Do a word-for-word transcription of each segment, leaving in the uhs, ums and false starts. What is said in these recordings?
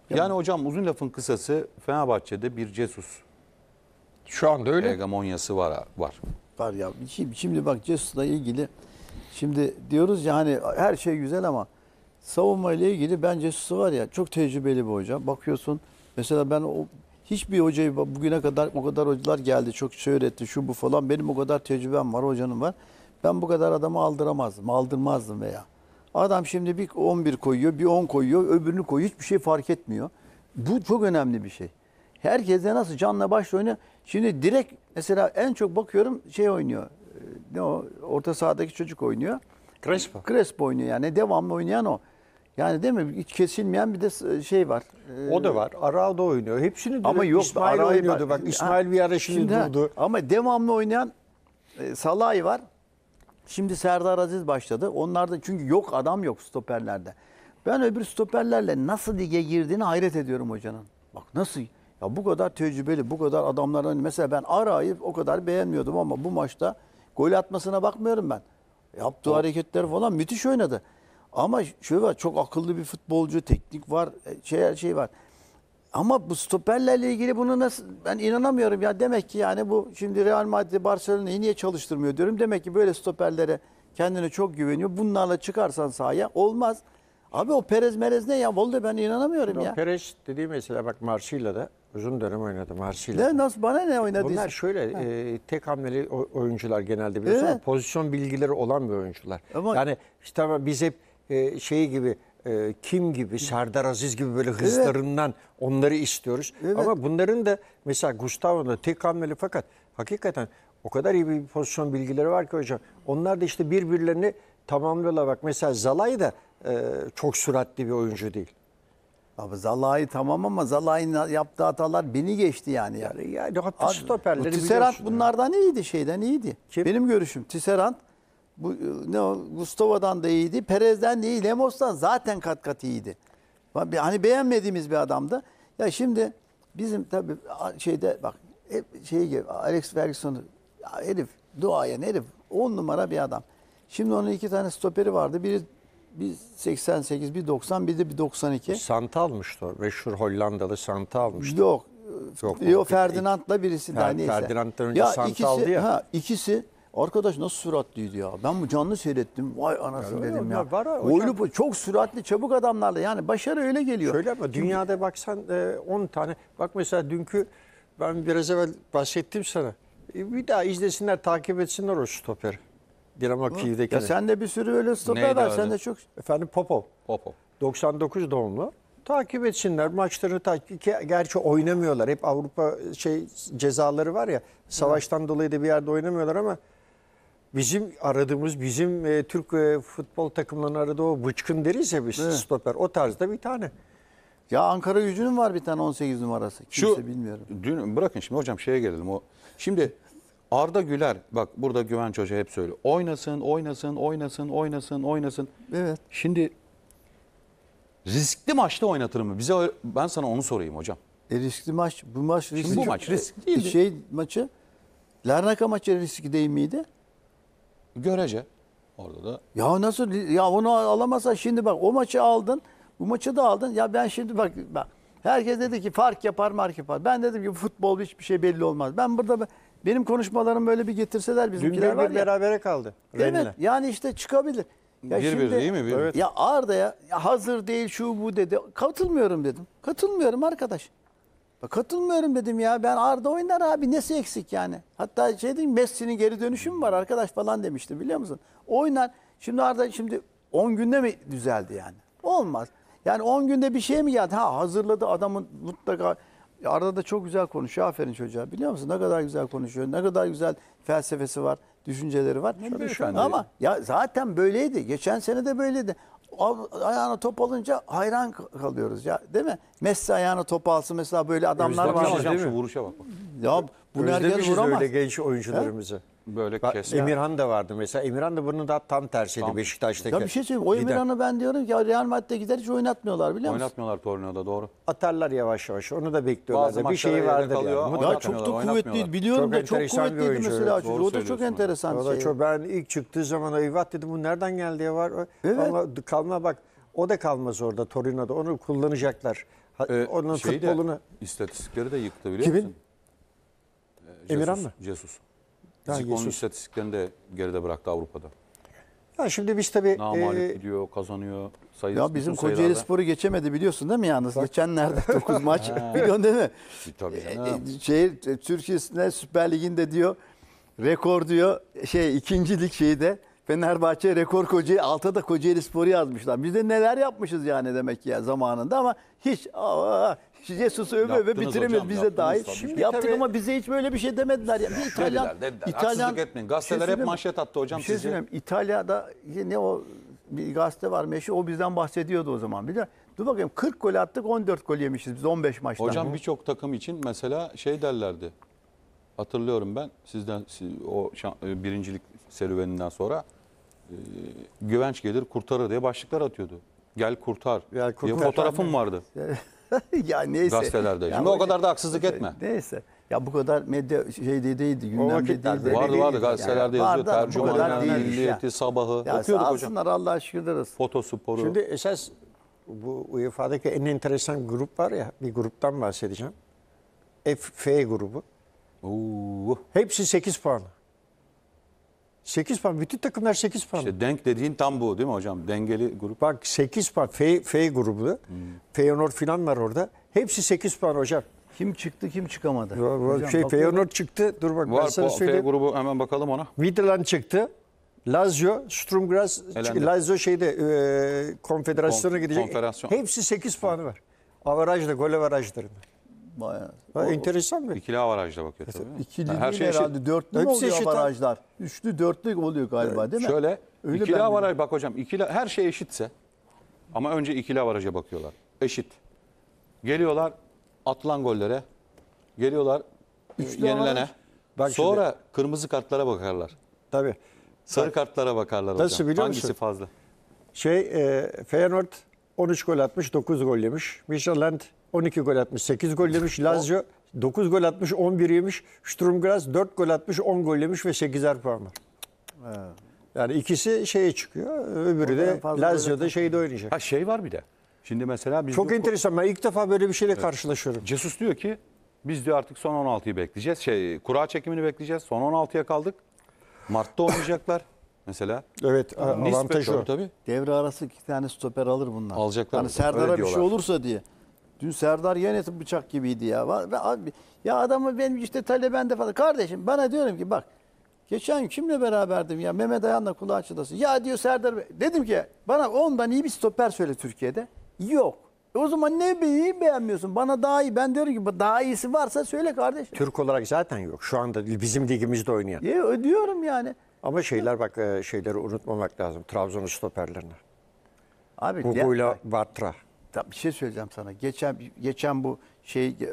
Yani hocam uzun lafın kısası Fenerbahçe'de bir Jesus Şu anda öyle. hegemonyası var. var. Var ya. Şimdi, şimdi bak Jesus'la ilgili şimdi diyoruz ya hani her şey güzel ama savunma ile ilgili ben Jesus'u var ya çok tecrübeli bir hoca. Bakıyorsun mesela ben o hiçbir hocayı bugüne kadar o kadar hocalar geldi. Çok şey öğretti şu bu falan. Benim o kadar tecrübem var hocanın var. Ben bu kadar adamı aldıramazdım. Aldırmazdım veya. Adam şimdi bir on bir koyuyor, bir on koyuyor, öbürünü koyuyor. Hiçbir şey fark etmiyor. Bu çok önemli bir şey. Herkese nasıl canla başla oynuyor. Şimdi direkt mesela en çok bakıyorum şey oynuyor. Ne o? Orta sahadaki çocuk oynuyor. Crespo. Crespo oynuyor yani. Devamlı oynayan o. Yani değil mi? Hiç kesilmeyen bir de şey var. O da var. Arao da oynuyor. Hepsini Ama yok. İsmail Arayı oynuyordu. Bak İsmail bir ara şimdi, şimdi, durdu. Ama devamlı oynayan e, Salah'ı var. Şimdi Serdar Aziz başladı. Onlarda çünkü yok adam yok stoperlerde. Ben öbür stoperlerle nasıl lige girdiğini hayret ediyorum hocanın. Bak nasıl ya bu kadar tecrübeli, bu kadar adamların mesela ben Aray'ı o kadar beğenmiyordum ama bu maçta gol atmasına bakmıyorum ben. Yaptığı o. hareketler falan müthiş oynadı. Ama şöyle var çok akıllı bir futbolcu, teknik var, şey her şey var. Ama bu stoperlerle ilgili bunu nasıl ben inanamıyorum ya demek ki yani bu şimdi Real Madrid Barcelona'yı niye çalıştırmıyor diyorum. Demek ki böyle stoperlere kendine çok güveniyor. Bunlarla çıkarsan sahaya olmaz. Abi o Perez Merez ne ya? Vallahi ben inanamıyorum o ya. Perez dediği mesela bak Marsilya'da uzun dönem oynadı Marsilya'da. Ne nasıl bana ne oynadı? Bunlar şöyle e, tek hamleli oyuncular genelde biliyorsun Evet. ama pozisyon bilgileri olan bir oyuncular. Ama- yani işte ama biz hep e, şey gibi e, Kim gibi, Serdar Aziz gibi böyle hızlarından onları istiyoruz. Evet. Ama bunların da mesela Gustavo'da tek hamleli fakat hakikaten o kadar iyi bir pozisyon bilgileri var ki hocam. Onlar da işte birbirlerini tamamlıyorlar. Bak mesela Zalai da e, çok süratli bir oyuncu değil. Abi Zalai tamam ama Zalai'nin yaptığı hatalar beni geçti yani. ya. Yani, yani hatta Abi, stoperleri bu Tisserand biliyorsun bunlardan iyiydi şeyden iyiydi. Kim? Benim görüşüm Tisserand bu ne o Gustavo'dan da iyiydi. Perez'den de iyi. Lemos'tan zaten kat kat iyiydi. Hani beğenmediğimiz bir adamdı. Ya şimdi bizim tabii şeyde bak hep şey gibi Alex Ferguson'u herif duayen herif on numara bir adam. Şimdi onun iki tane stoperi vardı. Biri bir seksen sekiz, bir doksan, bir de bir doksan iki. Santa almıştı o. Meşhur Hollandalı Santa almıştı. Yok. Yok, Yok o- Ferdinand'la birisi Fer- daha neyse. Ferdinand'dan önce Santa ikisi, aldı ya. Ha, ikisi arkadaş nasıl süratliydi ya. Ben bu canlı seyrettim. Vay anasını Yani dedim onlar ya. var ha hocam. Oyunu çok süratli, çabuk adamlarla. Yani başarı öyle geliyor. Şöyle ama dünyada baksan e, on tane. Bak mesela dünkü ben biraz evvel bahsettim sana. E, bir daha izlesinler, takip etsinler o stoperi. Dinamo Kiev'dekini. Ya sen de bir sürü öyle stoper Neydi var. adı? Sen de çok Efendim Popov. Hop hop. doksan dokuz doğumlu. Takip etsinler. Maçlarını takip. Gerçi oynamıyorlar. Hep Avrupa şey cezaları var ya. Savaştan dolayı da bir yerde oynamıyorlar ama bizim aradığımız, bizim e, Türk e, futbol takımlarının aradığı o bıçkın deriz ya biz Evet. stoper. O tarzda bir tane. Ya Ankara Gücü'nün var bir tane on sekiz numarası. Kimse Şu bilmiyorum. dün bırakın şimdi hocam şeye gelelim o. Şimdi Arda Güler bak burada Güvenç Hoca hep söylüyor. Oynasın, oynasın, oynasın, oynasın, oynasın. Evet. Şimdi riskli maçta oynatır mı? Bize o- ben sana onu sorayım hocam. E riskli maç. Bu maç riskli. bu çok- maç riskli E, değildi. Şey maçı. Larnaca maçı riskli değil miydi? Görece orada da Ya nasıl ya onu alamazsan şimdi bak o maçı aldın. Bu maçı da aldın. Ya ben şimdi bak bak herkes dedi ki fark yapar mark yapar. Ben dedim ki futbol hiçbir şey belli olmaz. Ben burada benim konuşmalarım böyle bir getirseler Dün bizimkiler bir var bir ya. berabere kaldı. Evet Rennes'le. yani işte çıkabilir. Ya Bir bir değil mi? Bir bir. Evet. Ya Arda'ya ya hazır değil şu bu dedi. Katılmıyorum dedim. Katılmıyorum arkadaş. Bak katılmıyorum dedim ya. Ben Arda oynar abi nesi eksik yani. Hatta şey diyeyim Messi'nin geri dönüşü mü var arkadaş falan demişti biliyor musun? Oynar. Şimdi Arda şimdi on günde mi düzeldi yani? Olmaz. Yani on günde bir şey mi geldi? Ha hazırladı adamın mutlaka. Arda da çok güzel konuşuyor. Aferin çocuğa. Biliyor musun? Ne kadar güzel konuşuyor. Ne kadar güzel felsefesi var. Düşünceleri var. beyefendi. Ama ya zaten böyleydi. Geçen sene de böyleydi. Al- Ayağına top alınca hayran kalıyoruz ya. Değil mi? Messi ayağına top alsın mesela böyle adamlar Özlemişiz var. hocam değil şu mi? vuruşa bak. bak. Ya bunu herkes Özlemişiz vuramaz. öyle genç oyuncularımızı. Böyle Bak, kes. Emirhan da vardı mesela. Emirhan da bunun da tam tersiydi Tam. Beşiktaş'taki. Ya bir şey söyleyeyim. O Gider. Emirhan'ı ben diyorum ki ya Real Madrid'e gider hiç oynatmıyorlar biliyor musun? Oynatmıyorlar Torino'da doğru. Atarlar yavaş yavaş. Onu da bekliyorlar. Bazı da. Bir maçlara şeyi yedek vardır kalıyor, yani. ama Mutlaka. Ya çok da Oynatmıyorlar, kuvvetliydi. Biliyorum Çok da çok enteresan bir kuvvetliydi oyuncu, mesela. evet. çocuk. Doğru O da çok söylüyorsun enteresan O şey. da çok, ben ilk çıktığı zaman eyvah dedim bu nereden geldi ya var. Evet. Ama kalma bak o da kalmaz orada Torino'da. Onu kullanacaklar. Ha- Ee, onun şeyi de, futbolunu. istatistikleri de yıktı biliyor Kimin? musun? Ee, Emirhan Jesus, mı? Jesus. Ha, Zico'nun Jesus. istatistiklerini de geride bıraktı Avrupa'da. Ya şimdi biz tabii Namalip e, gidiyor, kazanıyor. Sayı, Ya bizim bütün Kocaeli sayılarda. Spor'u geçemedi biliyorsun değil mi yalnız? Geçenlerde dokuz maç biliyorsun değil mi? Tabii E, canım. e, Şey, Türkiye'sinde Süper Lig'inde diyor rekor diyor şey ikinci lig şeyde Fenerbahçe rekor Kocaeli altta da Kocaeli Spor'u yazmışlar. Biz de neler yapmışız yani demek ki ya zamanında ama hiç aa, Jesus'u öve öve Yaptınız bitiremeyiz hocam, biz de yaptınız dahil. tabii. Şimdi yaptık tabii- ama bize hiç böyle bir şey demediler ya. Bir İtalyan Dediler, dediler. İtalyan Haksızlık etmeyin. Gazeteler Bir şey hep söyleyeyim mi? manşet attı hocam Bir şey sizi. söyleyeyim. İtalya'da ne o bir gazete var meşhur o bizden bahsediyordu o zaman. Bir de dur bakayım kırk gol attık on dört gol yemişiz biz on beş maçtan. Hocam birçok takım için mesela şey derlerdi. Hatırlıyorum ben sizden siz- o şan- e, birincilik serüveninden sonra e, güvenç gelir kurtarır diye başlıklar atıyordu. Gel kurtar Gel diye kurtar. fotoğrafım vardı ya neyse. gazetelerde. Ya Şimdi o hocam- kadar da haksızlık etme. Neyse. Ya bu kadar medya şeyde değildi, gündemde vakitlerde değildi. Vardı vardı gazetelerde Yani yazıyor. vardı ama bu kadar Tercümanlar, değilmiş ya. Milliyeti, Sabahı Ya okuyorduk hocam. alsınlar Allah'a şükürler olsun. Fotosporu. şimdi esas bu U E F A'daki en enteresan grup var ya, bir gruptan bahsedeceğim. F, F grubu. Oo, Hepsi sekiz puan. sekiz puan. Bütün takımlar sekiz puan. işte denk dediğin tam bu değil mi hocam? Dengeli grup. Bak sekiz puan. F, F grubu. Hmm. Feyenoord falan var orada. Hepsi sekiz puan hocam. Kim çıktı kim çıkamadı. Var- var. Hocam şey bakıyorum. Feyenoord çıktı. Dur bak ben Var sana po- F söyleyeyim. grubu hemen bakalım ona. Midland çıktı. Lazio, Sturm Graz, Elendi. Lazio şeyde e, konfederasyona Konf- gidecek. konfederasyon. Hepsi sekiz puanı var. Avarajda, gol avarajlarında. Bayağı. Ha, enteresan bir. İkili avarajla bakıyor tabii. İkili Ha, her değil şey eşit. herhalde. Dörtlü mü Hepsi oluyor eşit ha. barajlar? Üçlü dörtlü oluyor galiba değil mi? Şöyle Öyle ikili ben avaraj bak hocam ikili her şey eşitse ama önce ikili avaraja bakıyorlar. Eşit. Geliyorlar atılan gollere. Geliyorlar Üçlü yenilene. avaraj. Bak Sonra kırmızı kartlara bakarlar. Tabii. Sarı kartlara bakarlar Nasıl hocam. biliyor Hangisi musun? fazla? Şey e, Feyenoord on üç gol atmış, dokuz gol yemiş. Midland on iki gol atmış, sekiz gol yemiş. Lazio dokuz gol atmış, on bir yemiş. Sturm Graz dört gol atmış, on gol yemiş ve sekizer puan var. Yani ikisi şeye çıkıyor. Öbürü Orada en de fazla Lazio'da gol şeyde oynayacak. Ha şey var bir de. Şimdi mesela biz Çok diyor- enteresan. Ben ilk defa böyle bir şeyle karşılaşıyorum. Jesus diyor ki biz diyor artık son on altıyı bekleyeceğiz. Şey kura çekimini bekleyeceğiz. Son on altıya kaldık. Mart'ta oynayacaklar mesela. Evet, a- Nispet avantajı o. tabii, tabii. Devre arası iki tane stoper alır bunlar. Alacaklar. Hani Öyle Serdar'a bir şey diyorlar. olursa diye. Dün Serdar yine bıçak gibiydi ya. Va- ve abi, ya adamı benim işte talebende falan. Kardeşim bana diyorum ki bak. Geçen gün kimle beraberdim ya? Mehmet Ayan'la kulağı çınlasın. Ya diyor Serdar Bey. Dedim ki bana ondan iyi bir stoper söyle Türkiye'de. Yok. E o zaman ne iyi beğenmiyorsun? Bana daha iyi. Ben diyorum ki daha iyisi varsa söyle kardeşim. Türk olarak zaten yok. Şu anda bizim ligimizde oynayan. Ya ödüyorum yani. Ama şeyler bak e, şeyleri unutmamak lazım. Trabzon'un stoperlerini. Abi Gugu'yla ya- Bartra. Ya bir şey söyleyeceğim sana. Geçen geçen bu şey e,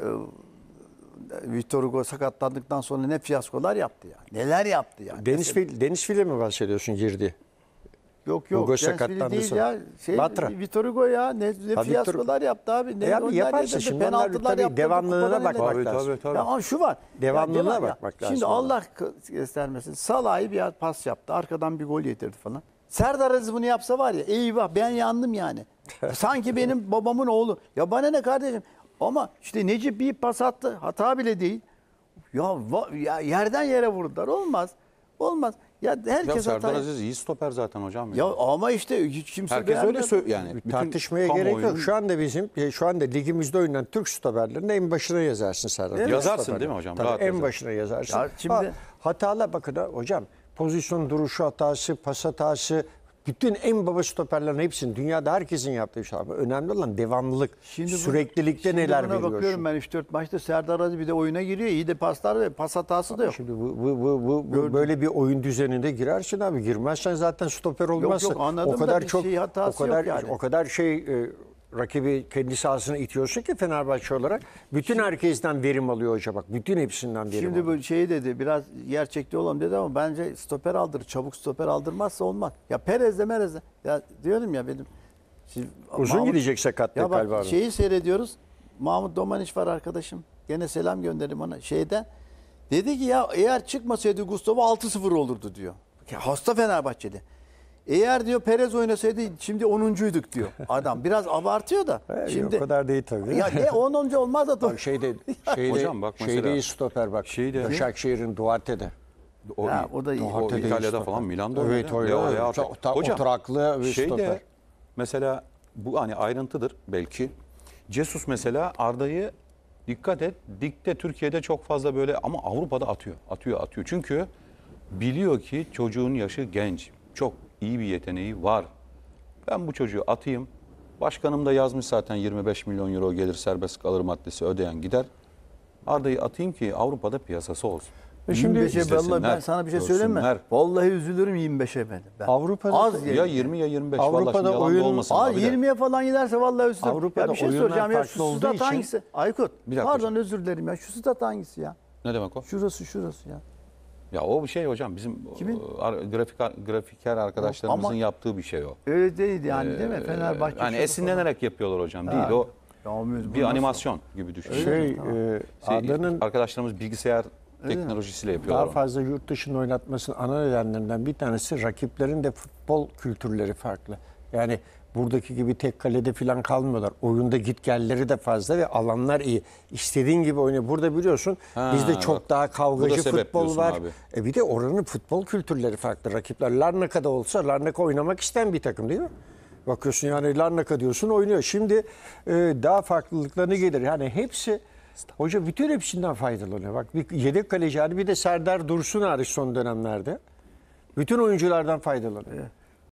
Victor Hugo sakatlandıktan sonra ne fiyaskolar yaptı ya. Neler yaptı yani. Deniz Mesela- Fil, Deniz Fil'e mi bahsediyorsun girdi? Yok yok. Hugo Deniz Fili sakatlandı değil sonra. ya. Şey, Batra. Victor Hugo ya. Ne, ne Ha, Victor- fiyaskolar yaptı abi. Ne E abi goller yaparsın yedi, şimdi onlar penaltılar tabii yaptırdı, devamlılığına kupalar bakmak eledi. Tabii, lazım. tabii, tabii. Ya ama şu var. Devamlılığına Ya, devam- ya. bakmak lazım Şimdi ona. Allah göstermesin. Salah'ı bir pas yaptı. Arkadan bir gol yedirdi falan. Serdar Aziz bunu yapsa var ya eyvah ben yandım yani. Sanki benim babamın oğlu. Ya bana ne kardeşim? Ama işte Necip bir pas attı. Hata bile değil. Ya, va- ya yerden yere vurdular. Olmaz. Olmaz. Ya herkes Ya Serdar hata. Aziz iyi stoper zaten hocam. Ya ama işte hiç kimse Herkes öyle beğenmiyor. söylüyor yani. Bütün Tartışmaya gerek yok. kamuoyunun- Şu anda bizim e, şu anda ligimizde oynayan Türk stoperlerini en başına yazarsın Serdar. Evet. Yazarsın Stoperleri. değil mi hocam? Tabii Rahat en yazarsın. başına yazarsın. Ya şimdi- Ha, hatalar bakın ha, hocam. Pozisyon duruşu hatası, pas hatası, bütün en baba stoperlerin hepsinin dünyada herkesin yaptığı şey. Ama önemli olan devamlılık. Şimdi bu- Süreklilikte şimdi neler buna veriyorsun. bakıyorum ben üç dört maçta Serdar Aziz bir de oyuna giriyor. İyi de paslar ve pas hatası da yok. Şimdi bu, bu, bu, bu, bu böyle bir oyun düzeninde girersin abi. Girmezsen zaten stoper olmazsın. yok, anladım o da kadar bir çok şey o hatası kadar yok yani. o kadar şey e, rakibi kendi sahasına itiyorsun ki Fenerbahçe olarak bütün herkesten verim alıyor hoca bak. Bütün hepsinden verim Şimdi alıyor. bu şeyi dedi biraz gerçekçi olalım dedi ama bence stoper aldır. Çabuk stoper aldırmazsa olmaz. Ya Perez'de Merez'de. Ya diyorum ya benim. Şimdi Uzun Mahmut- gidecek sakatlık Ya galiba bak abi. şeyi seyrediyoruz. Mahmut Domaniç var arkadaşım. Gene selam gönderim ona şeyden. Dedi ki ya eğer çıkmasaydı Gustavo altı sıfır olurdu diyor. Ya hasta Fenerbahçeli. Eğer diyor Perez oynasaydı şimdi onuncuyduk diyor adam. Biraz abartıyor da. E, Şimdi o kadar değil tabii. ya ne onuncu olmaz da Bak şeyde, şeyde, Hocam bak mesela- şeyde iyi stoper bak. Şeyde- Başakşehir'in Duarte'de. O, Ha, o da iyi. O Duarte de İtalya'da iyi falan stoper. Milan'da Evet, oynadı. öyle. Leo öyle. Leao. Çok- ta- Hocam, oturaklı bir şeyde stoper. mesela bu hani ayrıntıdır belki. Jesus mesela Arda'yı dikkat et. Dikte Türkiye'de çok fazla böyle ama Avrupa'da atıyor. Atıyor atıyor. Çünkü biliyor ki çocuğun yaşı genç. Çok iyi bir yeteneği var. Ben bu çocuğu atayım. Başkanım da yazmış zaten yirmi beş milyon euro gelir serbest kalır maddesi ödeyen gider. Arda'yı atayım ki Avrupa'da piyasası olsun. Ve şimdi yirmi beşe vallahi ben izlesinler, sana bir şey söyleyeyim mi? görsünler. Vallahi üzülürüm yirmi beşe ben. ben. Avrupa'da az Ya yirmi ya yirmi beş. Avrupa'da Vallahi şimdi yalan da oyun- olmasın Az abi de. yirmiye falan giderse vallahi üzülürüm. Avrupa'da ya bir şey oyunlar soracağım ya farklı şu olduğu stat için- hangisi? Aykut. Bir dakika Pardon hocam. özür dilerim ya. Şu stat hangisi ya? Ne demek o? Şurası şurası ya. Ya o bir şey hocam bizim Kimin? o, ar- grafik grafiker arkadaşlarımızın Ama- yaptığı bir şey o. Öyle değil yani değil mi? Ee, Fenerbahçe. Hani şurada esinlenerek yapıyorlar hocam falan. değil o Ya, o müz- bu bir nasıl? animasyon gibi düşün. şey e, Şey, Arda'nın arkadaşlarımız bilgisayar Öyle mi? teknolojisiyle daha yapıyorlar. onu. fazla yurt dışında oynatmasının ana nedenlerinden bir tanesi rakiplerin de futbol kültürleri farklı. Yani buradaki gibi tek kalede falan kalmıyorlar. Oyunda gitgelleri de fazla ve alanlar iyi. İstediğin gibi oynuyor. Burada biliyorsun Ha, bizde çok bak. daha Bu kavgacı da sebep futbol diyorsun var. abi. E bir de oranın futbol kültürleri farklı. Rakipler Larnaka'da olsa Larnaka oynamak isteyen bir takım değil mi? Bakıyorsun yani Larnaka diyorsun oynuyor. Şimdi e, daha farklılıklarını gelir. Yani hepsi hoca bütün hepsinden faydalanıyor. Bak bir yedek kaleci hani bir de Serdar Dursun hariç son dönemlerde. Bütün oyunculardan faydalanıyor.